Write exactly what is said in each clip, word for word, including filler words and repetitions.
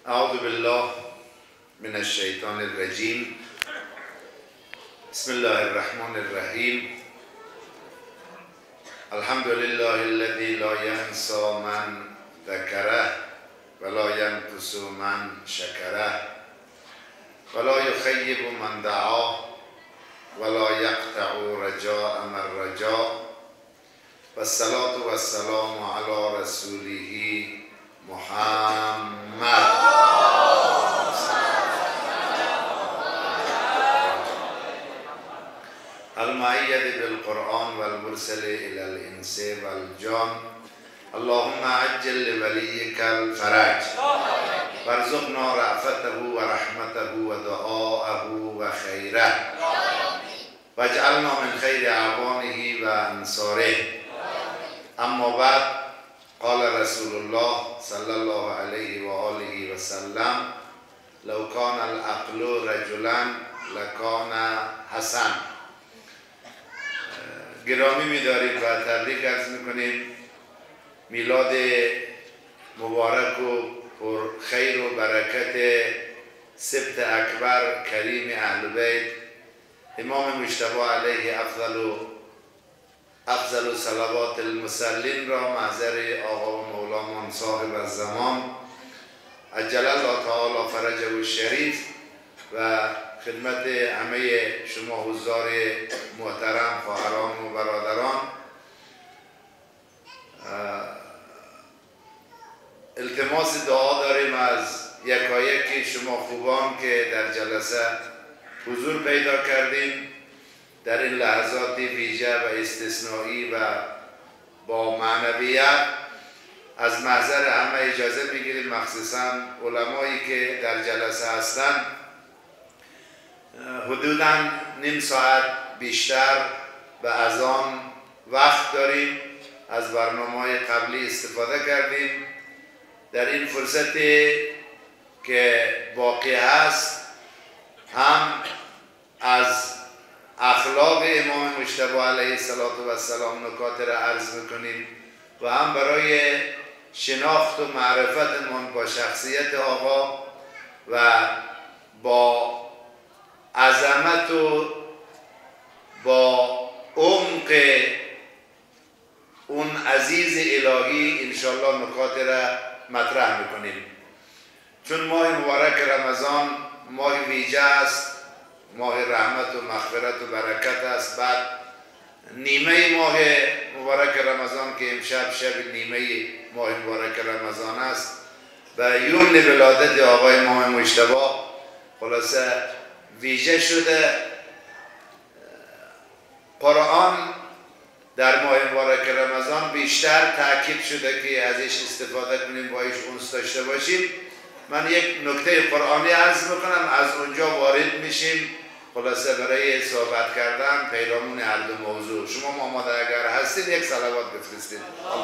اعوذ بالله من الشیطان الرجیم. بسم الله الرحمن الرحیم. الحمد لله الذي لا ينسى من ذكره ولا ينقص من شكره ولا يخيب من دعاه ولا يقطع رجاء من رجاه والصلاة والسلام على رسوله محمد المؤيد بالقرآن والمرسل إلى الإنس والجان. اللهم عجل لوليك الفرج وارزقنا رأفته ورحمته ودعاءه وخيره واجعلنا من خير أعوانه وأنصاره. اما بعد، قال رسول الله صلى الله عليه وآله وسلم لو كان العقل رجلا لكان حسن. گرامی می‌داریم و تبریک عرض می‌کنیم میلاد مبارک و پر خیر و برکت سبت اکبر کریم اهل بیت امام مجتبی علیه افضل و افضل صلوات المسلین را محضر آقا و مولامان صاحب الزمان عجل الله تعالی فرجه الشریف و خدمت همه شما حضار محترم، خواهران و برادران التماس دعا داریم از یکایک شما خوبان که در جلسه حضور پیدا کردیم در این لحظات ویژه و استثنایی و با معنویت. از محضر همه اجازه میگیریم، مخصوصا علمایی که در جلسه هستند. حدوداً نیم ساعت بیشتر و از آن وقت داریم. از برنامه‌های قبلی استفاده کردیم. در این فرصتی که باقی هست هم از اخلاق امام مجتبی علیه السلام نکات را عرض میکنیم و هم برای شناخت و معرفتمان با شخصیت آقا و با عظمت و با عمق اون عزیز الهی انشاءالله نکات را مطرح میکنیم. چون ماه مبارک رمضان ماه ویژه است، ماه رحمت و مغفرت و برکت است. بعد نیمه ماه مبارک رمضان که امشب شب نیمه ماه مبارک رمضان است و یوم ولادت آقای امام مجتبی خلاصه ویژه شده. قرآن در ماه مبارک رمضان بیشتر تاکید شده که ازش استفاده کنیم، با ایش اونس داشته باشیم. من یک نکته قرآنی عرض میکنم، از اونجا وارد میشیم خلاصه برای صحبت کردن پیرامون هر دو موضوع. شما آماده اگر هستین یک صلوات بفرستید.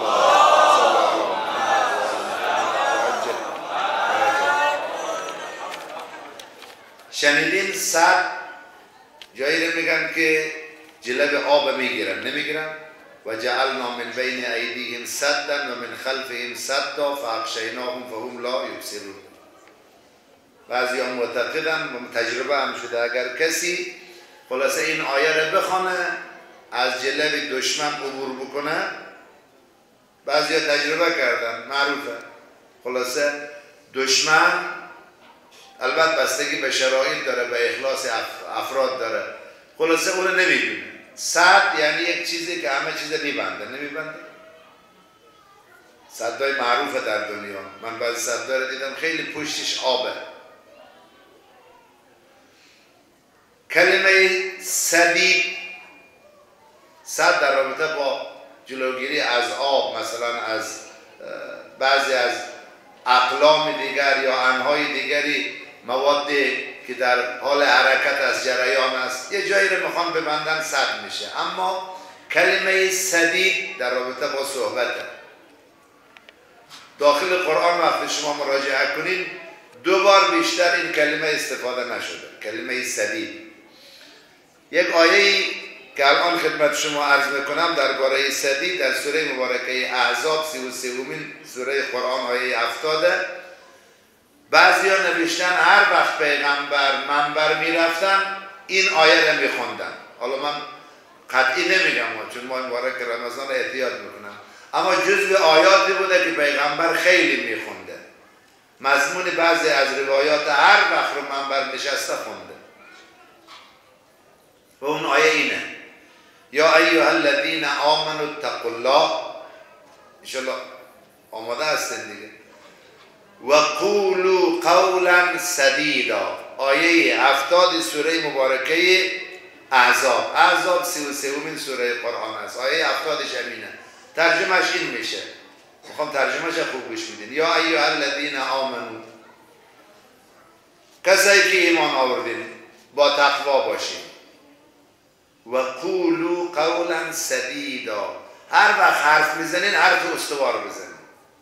شنیدین صد جایی رو میگن که جلب آب میگیرن، نمیگیرن؟ و جعلنا من بین ایدیهم سدا و من خلفهم سدا فاغشیناهم فهم لا یبصرون. بعضی ها معتقدن و تجربه هم شده اگر کسی خلاصه این آیه رو بخونه از جلب دشمن عبور بکنه، بعضی ها تجربه کردن معروفه. خلاصه دشمن البته بستگی به شرایط داره، به اخلاص افراد داره، خلاصه اون رو نمیبینه. سد یعنی یک چیزی که همه چیز میبنده، نمیبنده. سدای معروفه در دنیا، من بعضی سدای رو دیدم خیلی پشتش آبه. کلمه سدید، سد در رابطه با جلوگیری از آب، مثلا از بعضی از اقلام دیگر یا انهای دیگری، موادی که در حال حرکت از جریان است، یه جایی رو میخوام ببندن سد میشه. اما کلمه سدید در رابطه با صحبته. داخل قرآن وقتی شما مراجعه کنید دو بار بیشتر این کلمه استفاده نشده، کلمه سدید. یک آیه‌ای که الان خدمت شما عرض میکنم درباره سدید در سوره مبارکه احزاب سی و سومین سوره قرآن آیه هفتاد. بعضی نوشتن هر وقت پیغمبر منبر میرفتن این آیه رو میخوندن. حالا من قطعی نمیگم چون ما مبارک رمضان احتیاط میکنم، اما جزء آیاتی بوده که پیغمبر خیلی میخونده. مضمون بعضی از روایات هر وقت رو منبر نشسته خونده و اون آیه اینه: یا ایها الذین آمنوا اتقوا الله. انشاءالله آماده هستین دیگه. و قولوا قولا سدیدا. آیه هفتاد سوره مبارکه احزاب. احزاب سی و سومین سوره قرآن است. آیه هفتادش همینه. ترجمهش این میشه، میخوام ترجمهش خوب گوش میدین. یا ایها الذین آمنو، کسایی که ایمان آوردین با تقوا باشین. و قولوا قولا سدیدا، هر وقت حرف میزنین حرف استوار بزنین.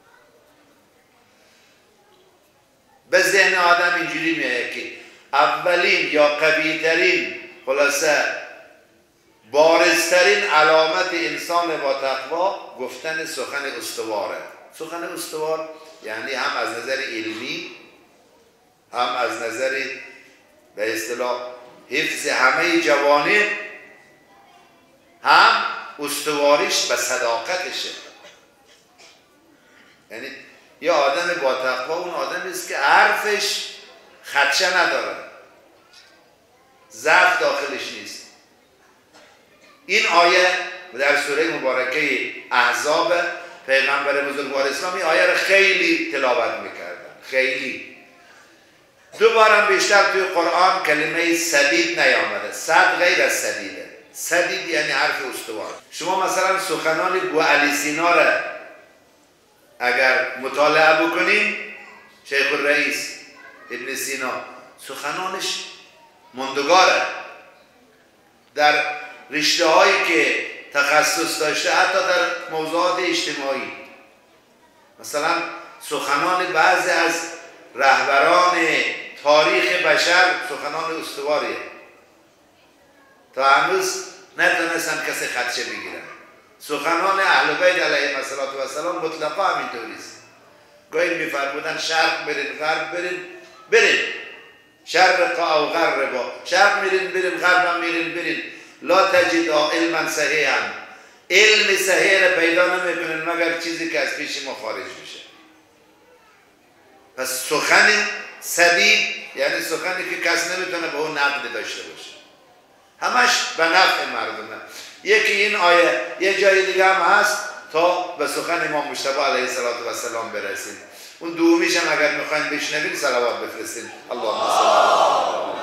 به ذهن آدم اینجوری میاد که اولین یا قویترین، خلاصه بارزترین علامت انسان با تقوا گفتن سخن استواره. سخن استوار یعنی هم از نظر علمی، هم از نظر به اصطلاح حفظ همه جوانب، هم استواریش به صداقتشه. یعنی یه آدم با تقوا اون آدمی است که حرفش خدشه نداره، ضعف داخلش نیست. این آیه در سوره مبارکه احزاب پیغمبر بزرگوار اسلامی آیه رو خیلی تلاوت میکردن، خیلی. دو بارم بیشتر توی قرآن کلمه سدید نیامده. صد غیر از سدیده. سدید یعنی حرف استوار. شما مثلا سخنان بو علی سینا را اگر مطالعه بکنین، شیخ الرئیس ابن سینا سخنانش ماندگاره، در رشته هایی که تخصص داشته، حتی در موضوعات اجتماعی. مثلا سخنان بعضی از رهبران تاریخ بشر سخنان استواریه، تا هنوز نتونستن کسی خدشه بگیرن. سخنان اهل بیت علیهم السلام مطلقا همینطوریست. گاهی میفرمودن شرق برین، غرب برین، برین، شرق او غرب، شرق میرین برین، غرب میرین برین، لا تجد علما صحیحا، علم صحیح را پیدا نمیکنین مگر چیزی که از پیش ما خارج بشه. پس سخن سدید یعنی سخنی که کس نمیتونه به اون نقد داشته باشه، همش به نفع مردمه. یکی این آیه، یه جای دیگه هم هست تا به سخن امام مجتبی علیه السلام برسیم. اون دومیش هم اگر میخواین بشنوین صلوات بفرستین. اللهم صل.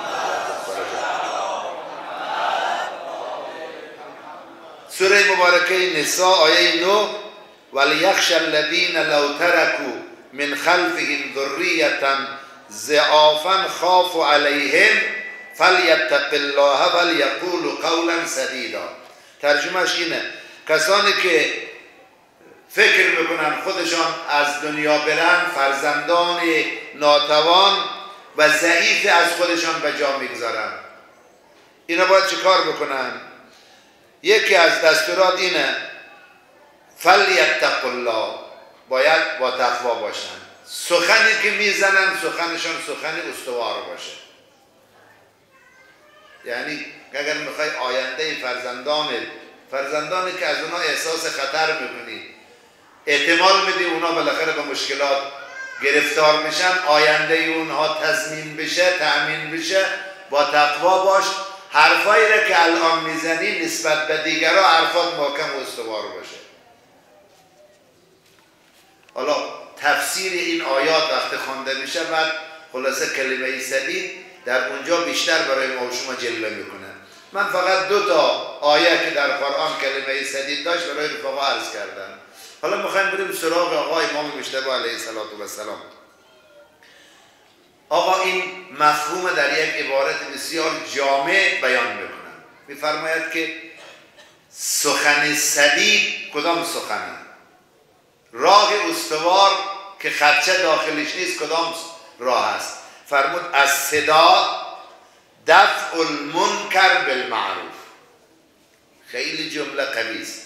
سوره مبارکه نساء آیه نه: ولیخشى الذین لو ترکوا من خلفهم ذریة ضعافا خافوا علیهم فلیتق الله ولیقولوا قولا سدیدا. ترجمهش اینه: کسانی که فکر میکنن خودشان از دنیا برن، فرزندان ناتوان و ضعیف از خودشان به جا میگذارن، اینا باید چه کار بکنن؟ یکی از دستورات اینه: فلیتق الله، باید با تقوا باشن. سخنی که میزنن سخنشان سخن استوار باشه. یعنی اگر میخوای آینده فرزندان فرزندانی که از اونا احساس خطر میکنی، احتمال میدی اونا بالاخره به مشکلات گرفتار میشن، آینده اونها تضمین بشه، تأمین بشه، با تقوا باش. حرفایی را که الان میزنی نسبت به دیگرها حرفات محکم و استوار باشه. حالا تفسیر این آیات وقتی خوانده میشه، بعد خلاصه کلمه سدید در اونجا بیشتر برای ما و شما جلوه میکنه. من فقط دو تا آیه که در قرآن کلمه سدید داشت برای رفقا عرض کردم. حالا میخوایم بریم سراغ آقا امام مجتبی علیه السلام. آقا این مفهوم در یک عبارت بسیار جامع بیان میکنم. میفرماید که سخن سدید کدام سخنه؟ راه استوار که خدشه داخلش نیست کدام راه است؟ فرمود از صدا دفع المنکر بالمعروف. خیلی جمله قوی است.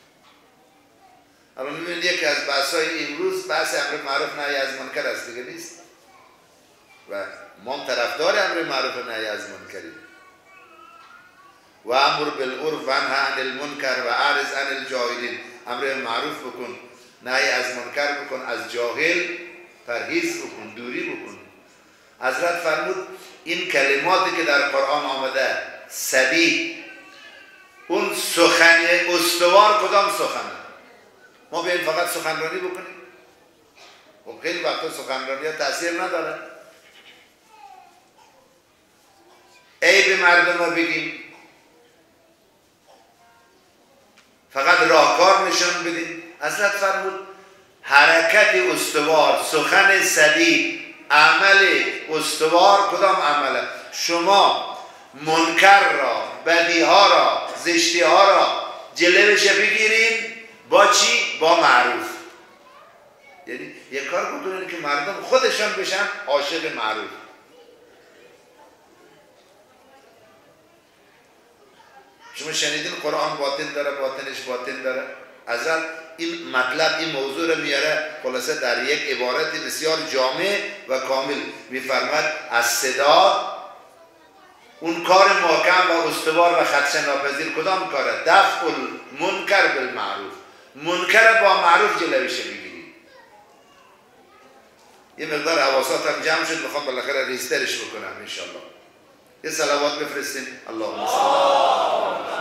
الان میبینید یکی از بحث‌های امروز بحث امر معروف نهی از منکر است، دیگه نیست. و ما طرفدار امر معروف و نهی از منکریم. و امر بالعرف و انه عن المنکر و اعرض عن الجاهلین، امر معروف بکن، نهی از منکر بکن، از جاهل پرهیز بکن، دوری بکن. حضرت فرمود این کلماتی که در قرآن آمده سدید، اون سخن استوار کدام سخنه؟ ما بیاییم فقط سخنرانی بکنیم؟ و خیلی وقتا سخنرانی ها تأثیر نداره. عیب مردم ها بگیم، فقط راهکار نشان بدیم. حضرت فرمود حرکت استوار، سخن سدید، عمل استوار کدام عمله؟ شما منکر را، بدی ها را، زشتی ها را جلوش بگیرین با چی؟ با معروف. یعنی یک کار بکنین که مردم خودشان بشن عاشق معروف. شما شنیدین قرآن باطن داره، باطنش باطن داره. حضرت این مطلب، این موضوع رو میاره خلاصه در یک عبارت بسیار جامع و کامل. میفرماید از صدا، اون کار محکم و استوار و خدشه ناپذیر کدام کاره؟ دفع المنکر بالمعروف، منکر با معروف جلوش بگیری. یه مقدار حواسات هم جمع شد، میخوام بالاخره ریسترش بکنم انشالله. یه صلوات بفرستیم. اللهم صل.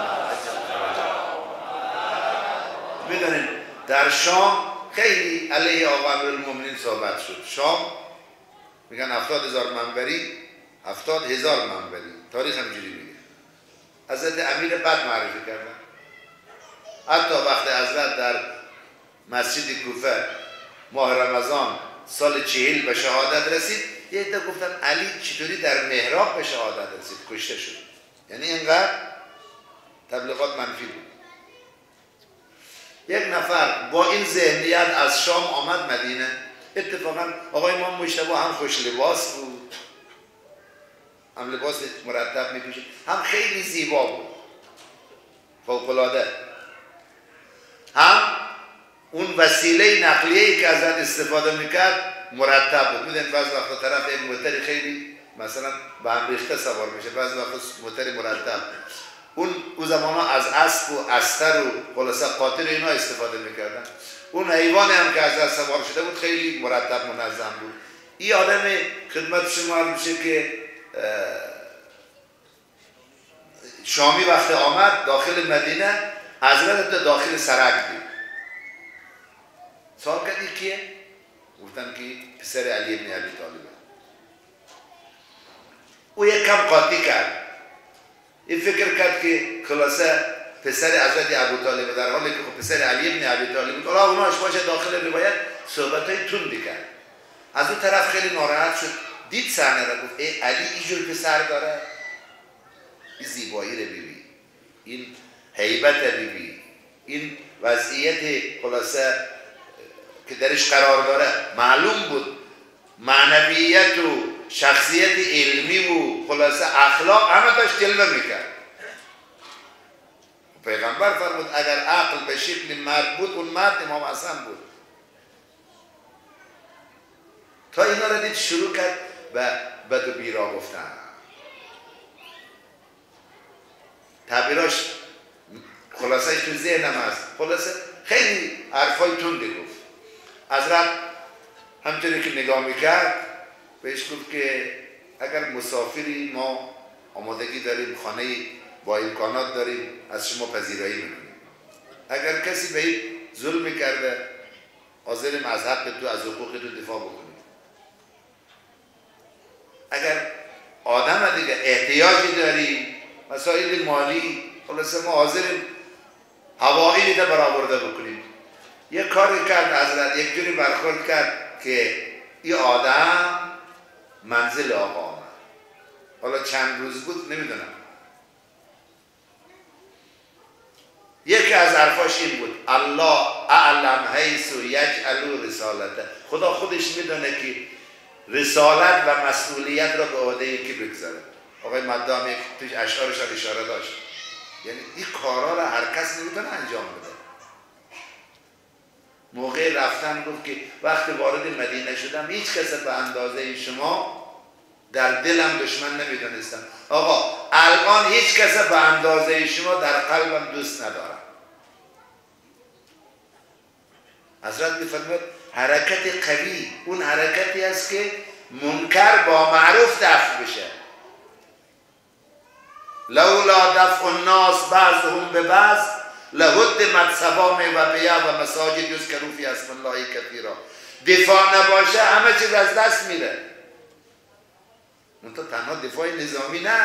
میدونین در شام خیلی علیه آقا امیرالمومنین صحبت شد. شام میگن هفتاد هزار منبری، هفتاد هزار منبری، تاریخ همجوری میگه. حضرت امیر بد معرفی کردن. حتی وقتی حضرت در مسجد کوفه ماه رمضان سال چهل به شهادت رسید، یه عده گفتن علی چطوری در محراب به شهادت رسید؟ کشته شد. یعنی اینقدر تبلیغات منفی بود. یک نفر با این ذهنیت از شام آمد مدینه. اتفاقا آقای امام مجتبی هم خوش لباس بود، هم لباس مرتب میپوشید، هم خیلی زیبا بود، فوق‌العاده. هم اون وسیله نقلیه‌ای که ازت استفاده میکرد مرتب بود. میدونید بعضی وقتا طرف یک موتری خیلی مثلا به هم ریخته سوار میشه، بعضی وقتا موتری مرتب. اون اون زمانا از اسب و استر و خلاصه قاطر اینا استفاده میکردن. اون حیوان هم که از سوار شده بود خیلی مرتب منظم بود. این آدم خدمت شما عرض میشه که شامی وقت آمد داخل مدینه، حضرت داخل سرک دید. سوال کردی کیه؟ گفتن که پسر علی ابن ابی طالبه. او یک کم قاطی کرد. این فکر کرد که خلاصه پسر حضرت ابو طالب، در حالی که پسر علی ابن ابی طالب بود. حالا اوناش باشه داخل روایت صحبتای تندی کرد. از اون طرف خیلی ناراحت شد، دید صحنه را، گفت ای علی اینجور پسر داره؟ این زیبایی رو ببین، این هیبت رو ببین، این وضعیت خلاصه که درش قرار داره. معلوم بود معنویت و شخصیت علمی و خلاصه اخلاق همه داشت جلوه میکرد. پیغمبر فرمود اگر عقل به شکل مرد بود، اون مرد امام حسن بود. تا اینا را دید شروع کرد و بد و بیرا گفتن. تعبیراش خلاصه تو ذهنم هست، خلاصه خیلی حرفای تنده گفت. حضرت همطوری که نگاه میکرد بهش گفت که اگر مسافری ما آمادگی داریم، خانه با امکانات داریم، از شما پذیرایی میکنیم. اگر کسی به این ظلم کرده، حاضریم از حق تو، از حقوق تو دفاع بکنیم. اگر آدم دیگه احتیاجی داری، مسائل مالی، خلاصه ما حاضریم هوایی ده برآورده بکنیم. یک کاری کرد حضرت، یک جوری برخورد کرد که این آدم منزل آقا آمد. حالا چند روز بود نمیدونم. یکی از حرفاش این بود الله اعلم حیث یجعل رسالته. خدا خودش میدونه که رسالت و مسئولیت را به عهده کی بگذاره. آقای مدام توش اشعارش را اشاره داشت، یعنی این کارا را هر کس نمیتونه انجام بده. موقع رفتن گفت که وقتی وارد مدینه شدم هیچ کس به اندازه شما در دلم دشمن نمیدونستم. آقا الان هیچ کس به اندازه شما در قلبم دوست ندارم. حضرت میفرماید حرکت قوی اون حرکتی است که منکر با معروف دفع بشه. لولا دفع الناس بعضهم ببعض لهدمت صوامع و بیع و مساجد یذکر فیها اسم الله کثیرا. دفاع نباشه همه چیز از دست میره. منتها تنها دفاع نظامی نه،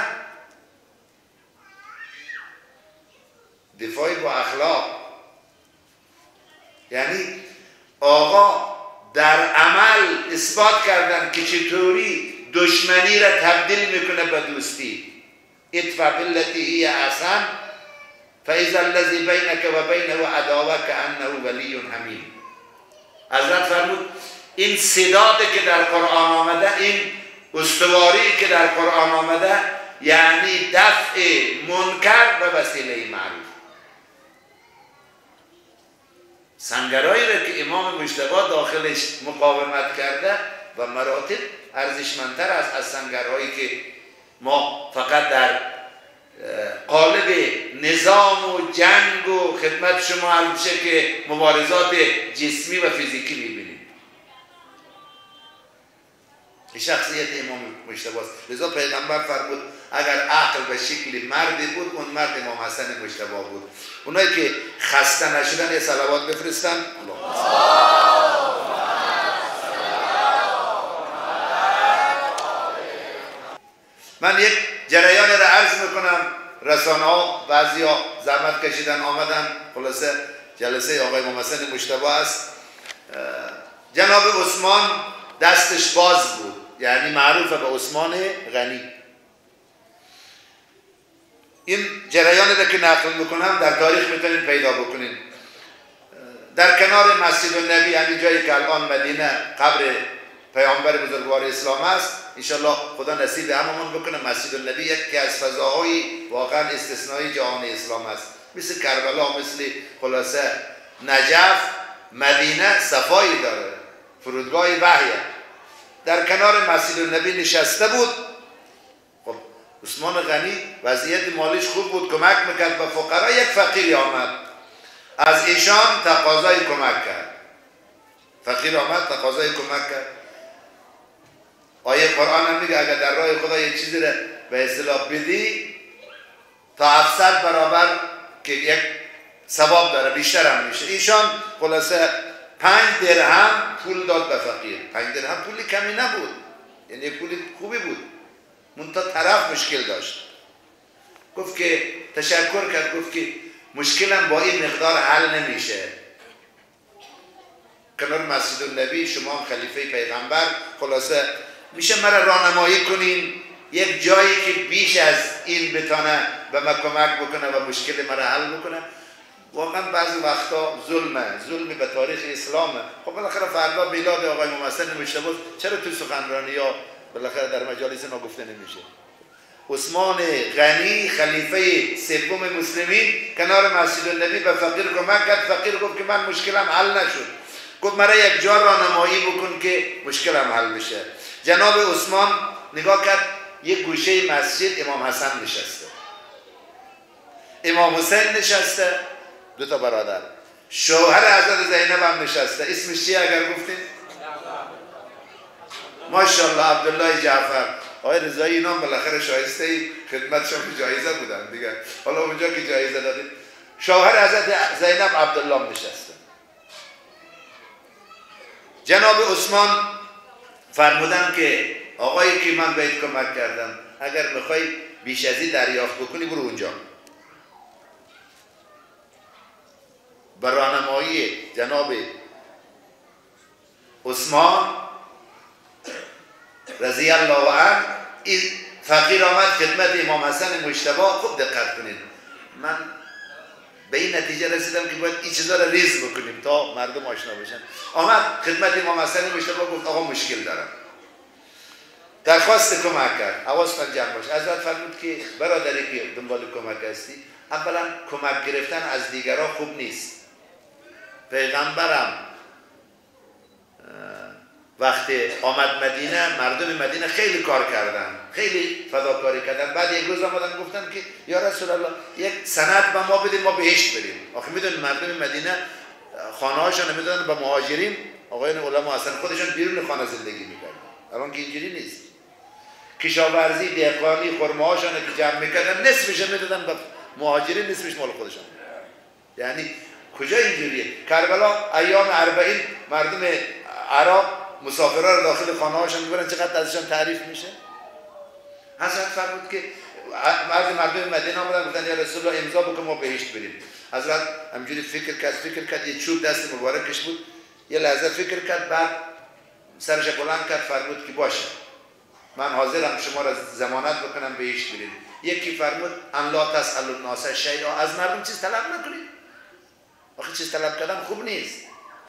دفاع با اخلاق. یعنی آقا در عمل اثبات کردن که چطوری دشمنی را تبدیل میکنه به دوستی. ادفع بالتی هی احسن فاذا الذی بینک و بینه عداوه کانه ولی حمیم. حضرت فرمود این صداتی که در قرآن آمده، این استواری که در قرآن آمده، یعنی دفع منکر به وسیله معروف. سنگرهایی را که امام مجتبی داخلش مقاومت کرده و مراتب ارزشمندتر است از سنگرهایی که ما فقط در قالب نظام و جنگ و خدمت شما علمشه که مبارزات جسمی و فیزیکی میبینیم. شخصیت امام مجتبی است. لذا پیغمبر فرمود اگر عقل به شکل مردی بود اون مرد امام حسن مجتبی بود. اونایی که خسته نشدن یه صلوات بفرستن. من یک جریان را عرض میکنم. رسانه ها بعضی ها زحمت کشیدن آمدن، خلاصه جلسه آقای امام حسن مجتبی است. جناب عثمان دستش باز بود، یعنی معروف به عثمان غنی. این جریان را که نقل میکنم در تاریخ میتونید پیدا بکنید. در کنار مسجد النبی، یعنی جایی که الان مدینه قبر پیامبر بزرگوار اسلام است، انشالله خدا نصیب هممون بکنه. مسجد النبی یکی از فضاهای واقعا استثنایی جهان اسلام است. مثل کربلا، مثل خلاصه نجف، مدینه صفایی داره، فرودگاه وحی. در کنار مسجد النبی نشسته بود. خب عثمان غنی وضعیت مالیش خوب بود، کمک میکرد به فقرا. یک فقیری آمد، از ایشان تقاضای کمک کرد. فقیر آمد تقاضای کمک کرد. آیه قرآن هم میگه اگر در راه خدا یک چیزی را به اصطلاح بدی تا هفتصد برابر که یک ثواب داره، بیشتر هم میشه. ایشان خلاصه پنج درهم پول داد به فقیر. پنج درهم پولی کمی نبود، یعنی پولی خوبی بود. منتها طرف مشکل داشت. گفت که تشکر کرد، گفت که مشکلم با این مقدار حل نمیشه. کنار مسجد النبی شما هم خلیفه پیغمبر، خلاصه میشه مرا راهنمایی کنین یک جایی که بیش از این بتانه به من کمک بکنه و مشکل مرا حل بکنه. واقعا بعضی وقتا ظلمه، ظلمی به تاریخ اسلامه. خب بالاخره فردا میلاد آقای امام حسن مجتبی، چرا تو سخنرانی ها بالاخره در مجالس ما گفته نمیشه؟ عثمان غنی خلیفه سوم مسلمین کنار مسجد النبی به فقیر کمک کرد. فقیر گفت که من مشکلم حل نشد. گفت مرا یک جا راهنمایی بکن که مشکلم حل بشه. جناب عثمان نگاه کرد، یک گوشه مسجد امام حسن نشسته، امام حسین نشسته، دو تا برادر، شوهر حضرت زینب هم نشسته. اسمش چیه اگر گفتیم؟ ماشاءالله عبدالله جعفر. آقای رضایی اینا بالاخره شایسته خدمتشون جایزه بودن دیگه. حالا اونجا که جایزه دادیم، شوهر حضرت زینب عبدالله نشسته. جناب عثمان فرمودن که آقایی که من بهت کمک کردم، اگر بخوای بیش از این دریافت بکنی برو اونجا. بر راهنمایی جناب عثمان رضی الله عنه این فقیر آمد خدمت امام حسن مجتبی. خوب دقت کنید، من به این نتیجه رسیدم که باید این چیزا رو ریز بکنیم تا مردم آشنا بشن. آمد خدمت امام حسن مجتبی گفت آقا مشکل دارم، درخواست کمک کرد. حواستون جمع باشه. حضرت فرمود که برادری که دنبال کمک هستی، اولا کمک گرفتن از دیگران خوب نیست. پیغمبرم وقتی آمد مدینه مردم مدینه خیلی کار کردن، خیلی فداکاری کردن. بعد یک روز آمدن گفتن که یا رسول الله یک سند به ما بدید ما بهشت بریم. آخه میدونید مردم مدینه خانه هاشون نمیدادن به مهاجرین. آقایان علما اصلا خودشون بیرون خانه زندگی میکردن. الان که اینجوری نیست. کشاورزی، دهقانی، خرمه‌هاشون که جمع میکردن نصفش میدادن به مهاجرین، نصفش مال خودشون. یعنی کجا اینجوریه؟ کربلا ایام اربعین مردم عراق مسافرها رو داخل خانه هاشون میبرن، چقدر ازشان تعریف میشه. حضرت فرمود که بعضی مردم مدینه آمدن گفتن یا رسول الله امضا بکن ما بهشت بریم. حضرت همجوری فکر کرد فکر کرد یه چوب دست مبارکش بود، یه لحظه فکر کرد، بعد سرش بلند کرد فرمود که باشه من حاضرم شما را ضمانت بکنم بهشت بریم. یکی فرمود ان لا تسألوا الناس شیئا، از مردم چیز طلب نکنید. آخه چیز طلب کردن خوب نیست.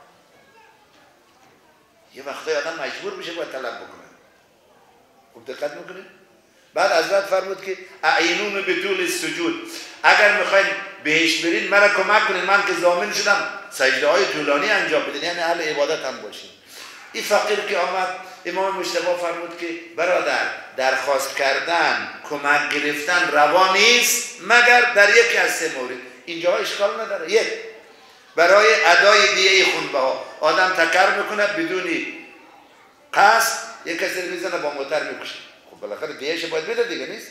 یه وقتای آدم مجبور میشه باید طلب بکنه. خوب دقت میکنید؟ بعد حضرت فرمود که اعینون بطول السجود، اگر میخواین بهشت برین مرا کمک کنین، من که ضامن شدم سجده های طولانی انجام بدین، یعنی اهل عبادت هم باشین. این فقیر که آمد امام مجتبی فرمود که برادر درخواست کردن کمک گرفتن روا نیست مگر در یکی از سه مورد. اینجا اشکال نداره. یک، برای ادای دیه خونبها آدم تکر میکنه بدونی قصد، یک کسی رو میزنه با موتر میکشه، خب بالاخره دیهش باید بده دیگه نیست.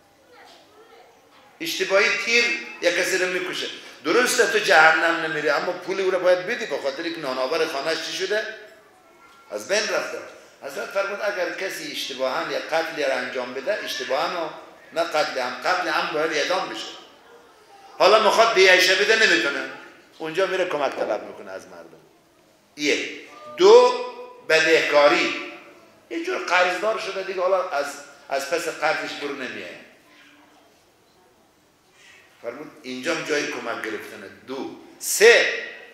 اشتباهی تیر یک کسی رو میکشه، درسته تو جهنم نمیری اما پولی او رو باید بدی، به خاطر که نانآور خانه‌اش چی شده؟ از بین رفته. حضرت فرمود اگر کسی اشتباهاً یا قتلی را انجام بده، اشتباهاً نه قتل هم، قتل هم باید اعدام بشه. حالا میخواد دیهش بده نمیتونه، اونجا میره کمک طلب میکنه از مردم. یک. دو، بدهکاری، یه جور قرضدار شده دیگه، حالا از از پس قرضش برو نمیاد. فرمود اینجا جای کمک گرفتنه. دو. سه،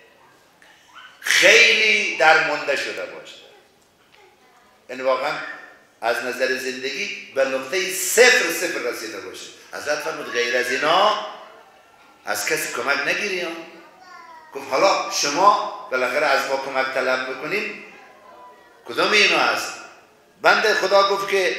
خیلی درمانده شده باشه، یعنی واقعا از نظر زندگی به نقطه صفر صفر رسیده باشه. حضرت فرمود غیر از اینا از کسی کمک نگیری. گفت حالا شما بالاخره از ما کمک طلب میکنیم، کدام اینا هست؟ بنده خدا گفت که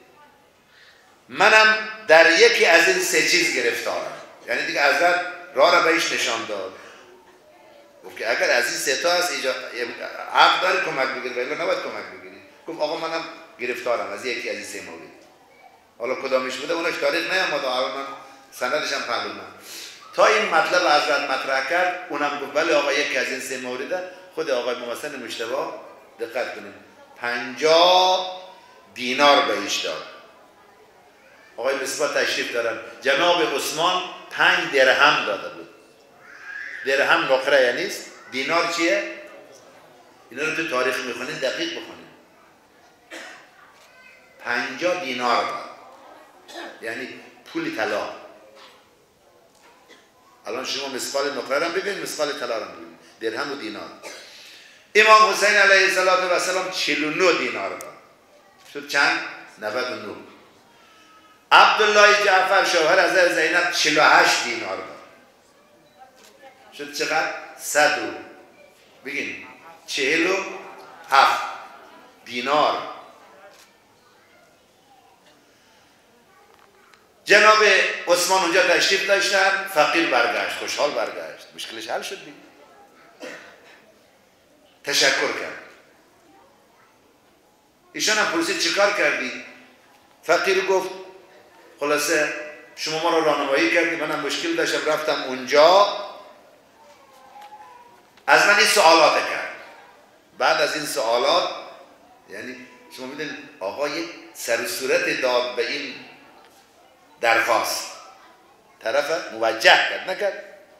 منم در یکی از این سه چیز گرفتارم. یعنی دیگه حضرت راه را بهش نشان داد. گفت که اگر از این سه تا هست حق داری کمک بگیری ولی نباید کمک بگیری. گفت آقا منم گرفتارم از یکی از این سه مورد. حالا کدامش بوده اونش تاریخ نیامده، الان سندش هم معلوم نه. تا این مطلب حضرت مطرح کرد اونم گفت بله آقا یکی از این سه مورد. خود آقای محسن مجتبی دقت کنید پنجاه دینار بهش داد. آقای مصباح تشریف دارن، جناب عثمان پنج درهم داده بود. درهم نقره یعنی است، دینار چیه؟ اینا رو تو تاریخ میخونید دقیق بخونید. پنجاه دینار داد یعنی پول طلا. الان شما مثقال نقره رو ببینید، مثقال طلا رو ببینید، درهم و دینار. امام حسین علیه السلام چهل و نه دینار داد. شد چند؟ نود و نه. عبدالله جعفر شوهر حضرت زینب چهل و هشت دینار داد. شد چقدر؟ صد و بگین چهل و هفت دینار. جناب عثمان اونجا تشریف داشتن، فقیر برگشت، خوشحال برگشت، مشکلش حل شد دیگه. تشکر کرد. ایشان هم پرسید چیکار کردی؟ فقیر گفت خلاصه شما ما رو راهنمایی کردی، منم مشکل داشتم رفتم اونجا، از من این سوالات کرد. بعد از این سوالات یعنی شما میدونید آقا یک سر و صورت داد به این درخواست، طرف موجه کرد نکرد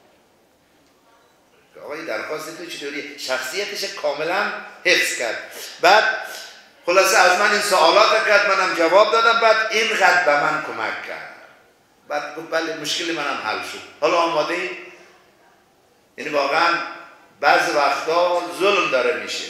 آقای درخواست تو چطوری، شخصیتش کاملا حفظ کرد. بعد خلاصه از من این سوالات کرد، منم جواب دادم، بعد اینقدر به من کمک کرد. بعد گفت بله مشکل منم حل شد، حالا آماده این؟ یعنی واقعا بعض وقتا ظلم داره میشه.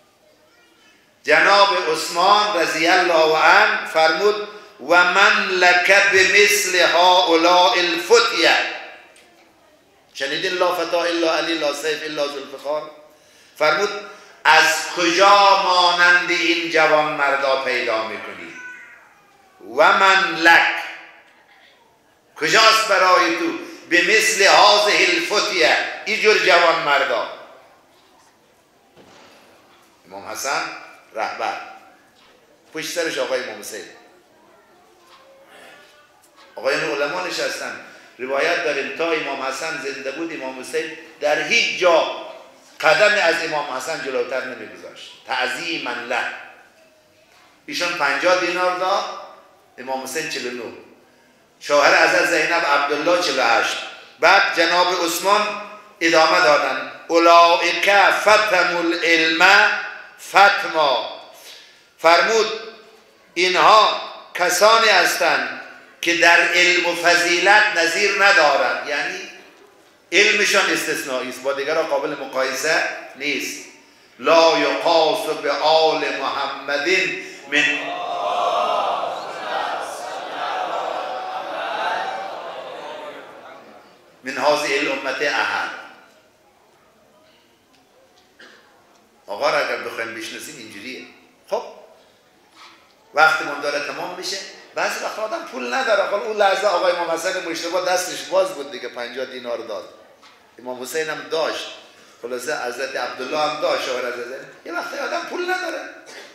جناب عثمان رضی الله عنه فرمود و من لک بمثل هؤلاء الفتیه. شنیدین لا فتا الا علی لا سیف الا ذوالفقار؟ فرمود از کجا مانند این جوان مردا پیدا میکنی؟ و من لک، کجاست برای تو؟ به مثل هذه الفتیه، اینجور جوان مردا. امام حسن رهبر، پشت سرش آقای امام حسین، آقایان علما نشستن. روایت داریم تا امام حسن زنده بود امام حسین در هیچ جا قدم از امام حسن جلوتر نمیگذاشت، تعظیما له. ایشان پنجاه دینار داد، امام حسین چهل و نه، شوهر حضرت زینب عبدالله چهل و هشت. بعد جناب عثمان ادامه دادن اولئک فتموا العلم فتما، فرمود اینها کسانی هستند که در علم و فضیلت نظیر ندارند، یعنی علمشان استثنایی است، با دیگران قابل مقایسه نیست. لا یقاس به آل محمد من من هذه الامه احد. آقا را اگر بخوایم بشناسیم اینجوریه. خب وقتمون داره تمام میشه. بعضی وقت آدم پول نداره. خب اون لحظه آقای امام حسن مجتبی دستش باز بود دیگه، پنجاه دینار داد. امام حسین هم داشت، خلاصه حضرت عبدالله هم داشت، شوهر حضرت زینب. یه وقتی آدم پول نداره.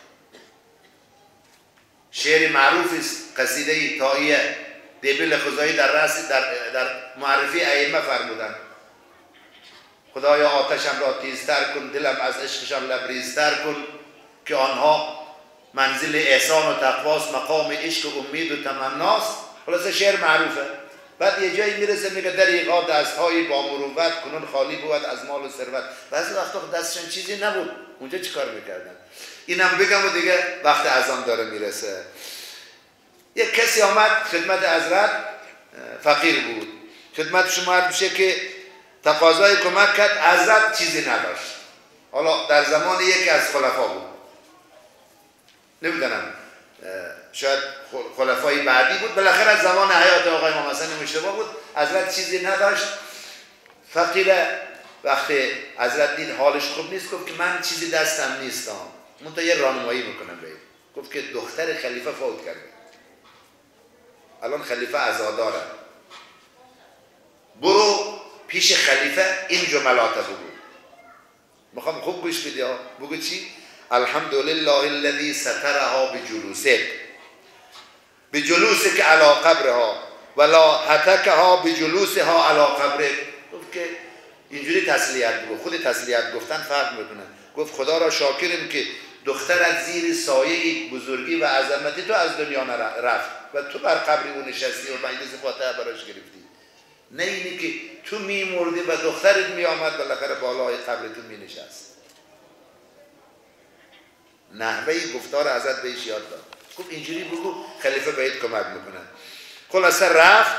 شعر معروف است، قصیده طائیه دیبل خزایی در رأس در, در معرفی ائمه فرمودن: خدایا آتشم را تیزتر کن، دلم از عشقشم لبریزتر کن، که آنها منزل احسان و تقواست، مقام عشق و امید و تمناست. خلاصه شعر معروفه. بعد یه جایی میرسه میگه دریغا دستهای با مروت کنون خالی بود از مال و ثروت. بعضی وقتا دستشون چیزی نبود، اونجا چی کار میکردن؟ اینم بگم و دیگه وقت اذان داره میرسه. یک کسی آمد خدمت حضرت، فقیر بود، خدمت شما عرض میشه که تقاضای کمک کرد، حضرت چیزی نداشت. حالا در زمان یکی از خلفا بود، نمیدونم شاید خلفای بعدی بود، بالاخره از زمان حیات آقای امام حسن مجتبی بود. حضرت چیزی نداشت، فقیر. وقتی حضرت دید حالش خوب نیست، گفت که من چیزی دستم نیست، منتها یه راهنمایی میکنم بهت. گفت که دختر خلیفه فوت کرده، الان خلیفه عزاداره، برو پیش خلیفه این جملات بگو. میخوام خوب گوش بدی ها. بگو چی؟ الحمدلله الذی سترها بجلوسک، بجلوسک علی قبرها ولا هتکها بجلوسها علی قبرک. گفت که اینجوری تسلیت بگو. خود تسلیت گفتن فرق میکنه. گفت خدا را شاکریم که دخترت زیر سایه بزرگی و عظمتی تو از دنیا رفت و تو بر قبر او نشستی و مجلس فاتحه براش گرفتی، نه اینی که تو میمردی و دخترت میآمد بالاخره بالای قبر تو می نشست. نحوه گفتار حضرت بهش یاد داد. گفت اینجوری بگو، خلیفه بهت کمک میکنه. خلاصه رفت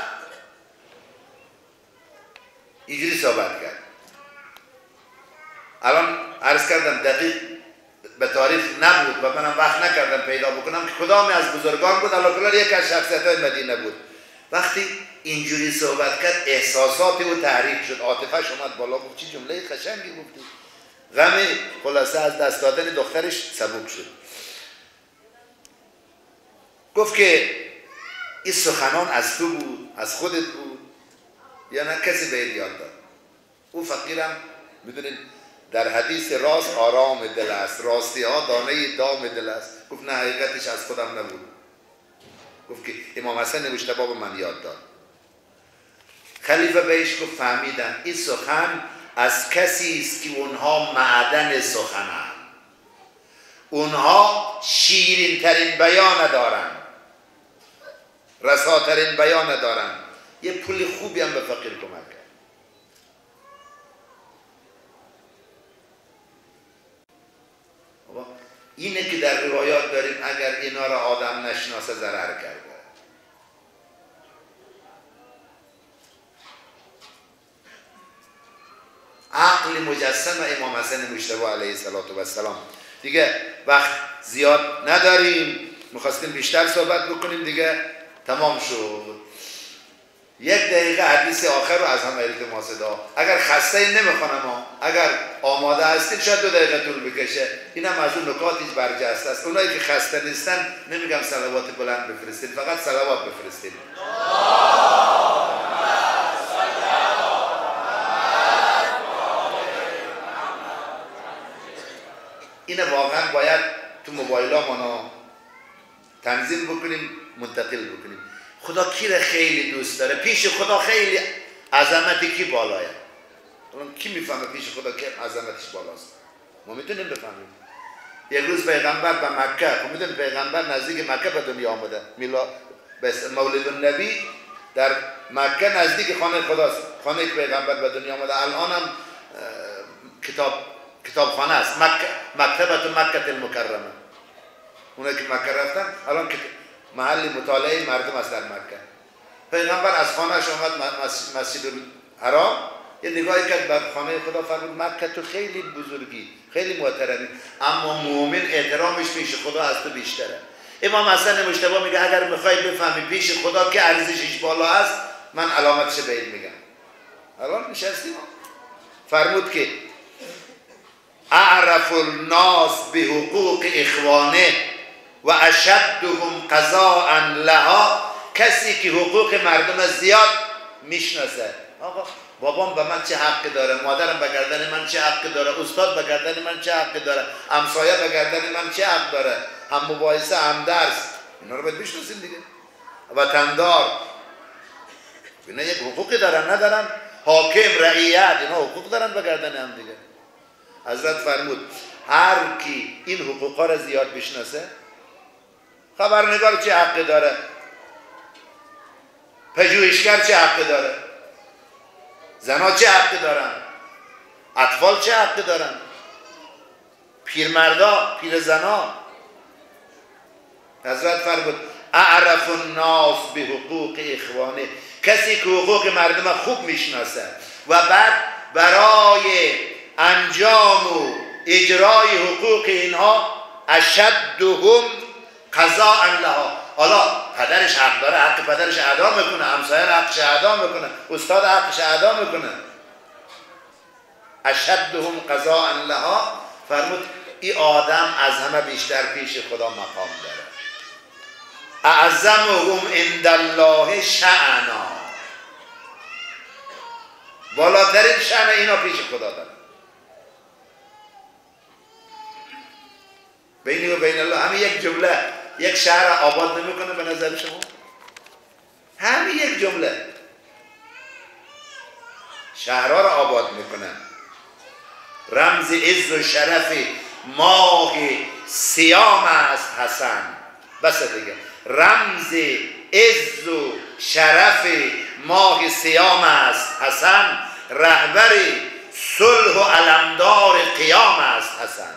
اینجوری صحبت کرد. الان عرض کردم دقیق به تاریخ نبود و منم وقت نکردم پیدا بکنم که کدام از بزرگان بود. علاوه یک از شخصیت‌های مدینه بود. وقتی اینجوری صحبت کرد احساسات او تحریک شد، عاطفه‌اش اومد بالا. گفت چی جمله قشنگی گفتی. غم خلاصه از دست دادن دخترش سبک شد. گفت که این سخنان از تو بود، از خودت بود یا نه کسی بهت یاد داد؟ او فقیرم میدونید در حدیث راست آرام دل است، راستی ها دانه دام دل است. گفت نه حقیقتش از خودم نبود. گفت که امام حسن مجتبی به من یاد داد. خلیفه بهش گفت فهمیدم این سخن از کسی است که اونها معدن سخنن، اونها شیرین ترین بیان دارن، رساترین بیان دارن. یه پول خوبی هم به فقیر کمک کرد. اینه که در روایات داریم اگر اینا را آدم نشناسه ضرر کرده. عقل مجسم امام حسن مجتبی علیه السلام. دیگه وقت زیاد نداریم، میخواستیم بیشتر صحبت بکنیم دیگه تمام شد. یک دقیقه حدیث آخر رو از همه التماس دعا. اگر خسته نمیخوانم، اگر آماده هستید شاید دو دقیقه طول بکشه. اینم از اون نکاتیش برجسته است. اونایی که خسته نیستن نمیگم صلوات بلند بفرستید، فقط صلوات بفرستید. اینه واقعا باید تو موبایلامونو تنظیم بکنیم، منتقل بکنیم. خدا کی را خیلی دوست داره؟ پیش خدا خیلی عظمتی کی بالایه؟ الان کی میفهمه پیش خدا که عظمتش بالاست؟ ما میتونیم بفهمیم. یک روز پیغمبر به مکه، خب میدونید پیغمبر نزدیک مکه به دنیا آمده، میلاد مولد النبی در مکه نزدیک خانه خداست، خانه پیغمبر به دنیا آمده. الان هم کتاب کتابخانه است، مکه مکتبه مکه المکرمه. اونایی که مکه رفتن الان محل مطالعه مردم است در مکه. پیغمبر از خانهش آمد مسجد الحرام، یه نگاهی کرد به خانه خدا، فرمود مکه تو خیلی بزرگی، خیلی محترمی، اما مؤمن احترامش پیش خدا از تو بیشتره. امام حسن مجتبی میگه اگر میخوای بفهمی پیش خدا که ارزشش بالا است، من علامتش بهت میگم. الان نشستیم فرمود که اعرف الناس بحقوق اخوانه و اشدهم قضاء لها، کسی که حقوق مردم زیاد میشناسه. آقا بابام به من چه حقی داره، مادرم به گردن من چه حقی داره، استاد به گردن من چه حقی داره، همسایه به گردن من چه حق داره، هم مباحثه هم درس، اینا رو باید بشناسیم دیگه. وطندار اینا یک حقوقی دارن، ندارن؟ حاکم، رعیت، اینا حقوق دارن به گردن هم دیگه. حضرت فرمود هر کی این حقوقا رو زیاد بشناسه، خبرنگار چه حقی داره، پژوهشگر چه حقی داره، زنها چه حقی دارن، اطفال چه حقی دارن، پیرمردا، پیرزنا. حضرت فرمود اعرف الناس به حقوق اخوانه، کسی که حقوق مردم خوب میشناسه و بعد برای انجام و اجرای حقوق اینها اشدهم قضاء لها. حالا پدرش حق داره، حق پدرش ادا میکنه، همسایه حقش ادا میکنه، استاد حقش ادا میکنه. اشدهم قضاء لها، فرمود این آدم از همه بیشتر پیش خدا مقام داره. اعظمهم عند الله شأنا، بالاترین شأن اینا پیش خدا داره. بینی و بین الله همین یک جمله یک شهر آباد نمیکنه به نظر شما؟ همین یک جمله شهرها را آباد میکنه. رمز عز و شرف ماه سیام است حسن. بس دیگه، رمز عز و شرف ماه سیام است حسن، رهبر صلح و علمدار قیام است حسن.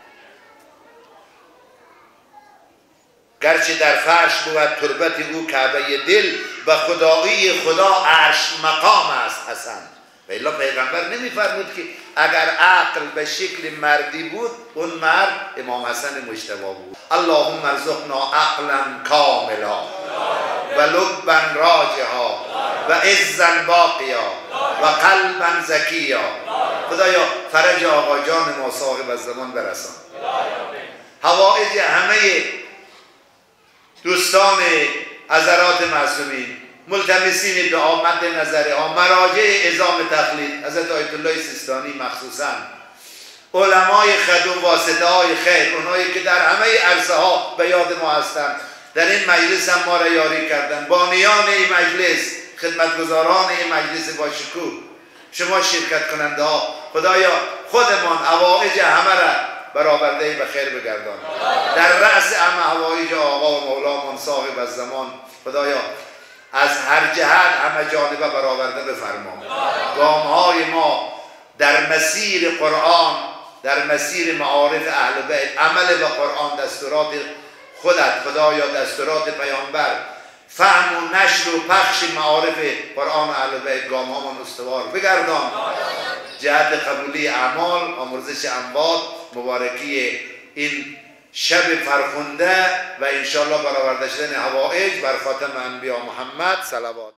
گرچه در فرش بود تربت او کعبه دل، به خدایی خدا عرش مقام است حسن. و الا پیغمبر نمیفرمود که اگر عقل به شکل مردی بود اون مرد امام حسن مجتبی بود. اللهم ارزقنا عقلا کاملا و لبا راجحا و عزا باقیا و قلبا زکیا. خدایا فرج آقا جان ما صاحب الزمان برسان، حوائج همه دوستان حضرات معصومین، ملتمسین دعا، مد نظر ها، مراجع اعظام تقلید، حضرت آیت الله سیستانی مخصوصا، علمای خد و واسطه های خیر، اونایی که در همه عرصه ها به یاد ما هستند، در این مجلس هم ما را یاری کردن، بانیان این مجلس، خدمتگزاران این مجلس با شکوه، شما شرکت کننده ها، خدایا خودمان حوائج همه را برآورده به خیر بگردان. در رأس همه حوائج آقا و مولامان صاحب الزمان، خدایا از هر جهت همه جانبه برآورده بفرما. گامهای ما در مسیر قرآن، در مسیر معارف اهل بیت، عمل به قرآن، دستورات خودت خدایا، دستورات پیامبر، فهم و نشر و پخش معارف قرآن اهل بیت، گامهامان استوار بگردان. جهت قبولی اعمال، آمرزش اموات، مبارکی این شب فرخنده و انشاءالله برآورده شدن حوائج بر خاتم انبیا محمد صلوات.